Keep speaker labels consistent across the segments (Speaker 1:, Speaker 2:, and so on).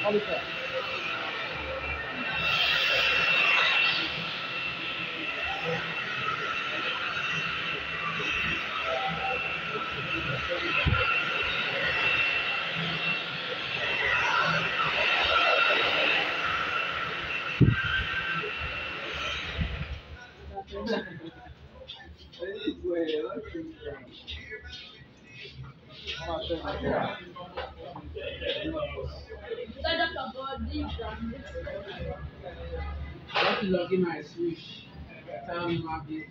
Speaker 1: Oliver.
Speaker 2: What to log in my switch? Tell me my business.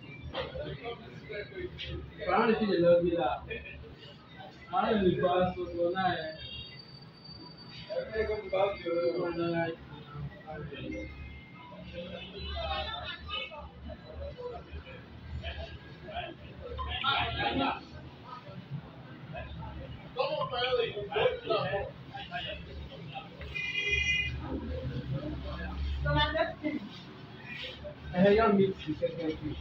Speaker 2: But I don't think they log me out. I don't know the password for now. I hear meet the secretary.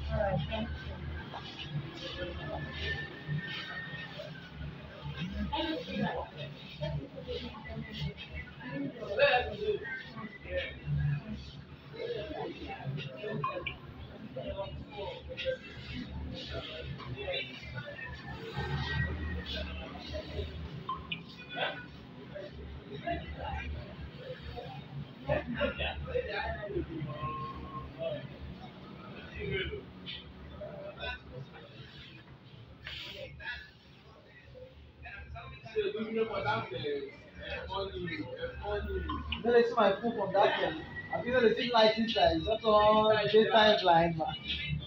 Speaker 1: You know, they see my food from that thing. I feel they see light inside. It's just all daytime blind, man.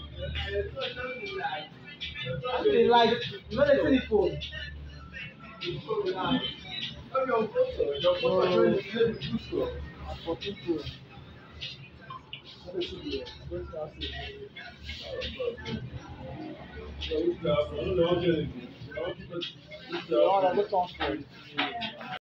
Speaker 1: I feel they like, you know, they see the phone. For people. What they should do. What's that? The one that they come for.